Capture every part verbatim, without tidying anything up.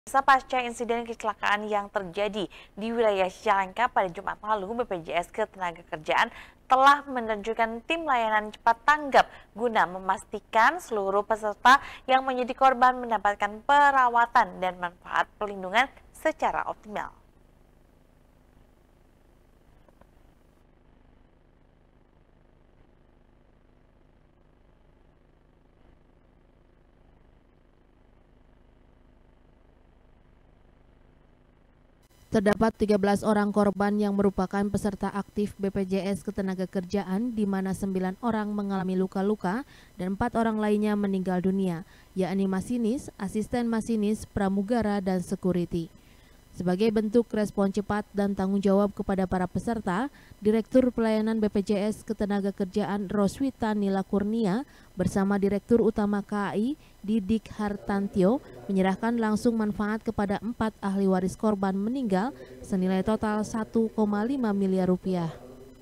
Pasca insiden kecelakaan yang terjadi di wilayah Cicalengka pada Jumat lalu, B P J S Ketenagakerjaan telah menunjukkan tim layanan cepat tanggap guna memastikan seluruh peserta yang menjadi korban mendapatkan perawatan dan manfaat perlindungan secara optimal. Terdapat tiga belas orang korban yang merupakan peserta aktif B P J S Ketenagakerjaan, di mana sembilan orang mengalami luka-luka dan empat orang lainnya meninggal dunia, yakni masinis, asisten masinis, pramugara, dan security. Sebagai bentuk respon cepat dan tanggung jawab kepada para peserta, Direktur Pelayanan B P J S Ketenagakerjaan Roswita Nila Kurnia bersama Direktur Utama K A I Didik Hartantio menyerahkan langsung manfaat kepada empat ahli waris korban meninggal senilai total satu koma lima miliar rupiah.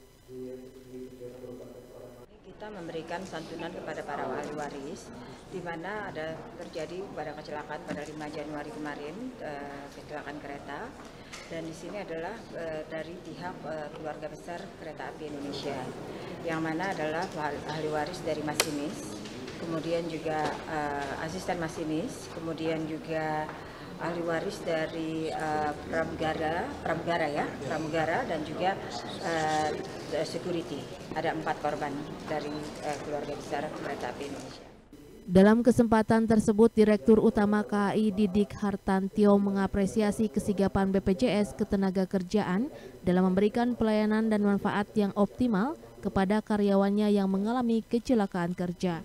Kita memberikan santunan kepada para ahli waris, di mana ada terjadi pada kecelakaan pada lima Januari kemarin, eh, kecelakaan kereta, dan di sini adalah eh, dari pihak eh, keluarga besar Kereta Api Indonesia, yang mana adalah ahli waris dari masinis, kemudian juga eh, asisten masinis, kemudian juga ahli waris dari uh, pramugara, pramugara ya, pramugara dan juga uh, security. Ada empat korban dari uh, keluarga besar Kereta Api Indonesia. Dalam kesempatan tersebut, Direktur Utama K A I Didik Hartantio mengapresiasi kesigapan B P J S Ketenagakerjaan dalam memberikan pelayanan dan manfaat yang optimal kepada karyawannya yang mengalami kecelakaan kerja.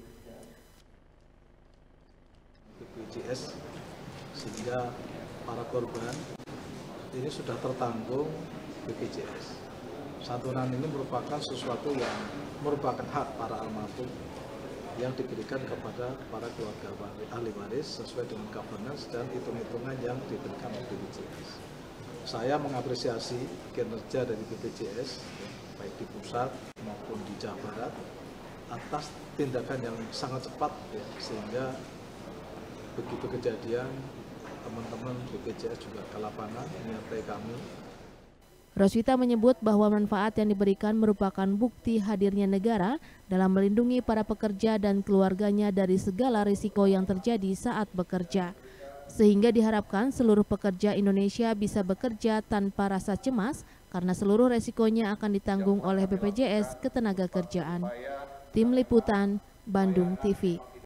B P J S sehingga para korban ini sudah tertanggung B P J S. Santunan ini merupakan sesuatu yang merupakan hak para almarhum yang diberikan kepada para keluarga ahli waris sesuai dengan governance dan hitung-hitungan yang diberikan oleh B P J S. Saya mengapresiasi kinerja dari B P J S baik di pusat maupun di Jawa Barat atas tindakan yang sangat cepat ya, sehingga begitu kejadian teman-teman B P J S juga ke lapangan menyertai kami. Roswita menyebut bahwa manfaat yang diberikan merupakan bukti hadirnya negara dalam melindungi para pekerja dan keluarganya dari segala risiko yang terjadi saat bekerja. Sehingga diharapkan seluruh pekerja Indonesia bisa bekerja tanpa rasa cemas karena seluruh resikonya akan ditanggung oleh B P J S Ketenagakerjaan. Tim Liputan, Bandung T V.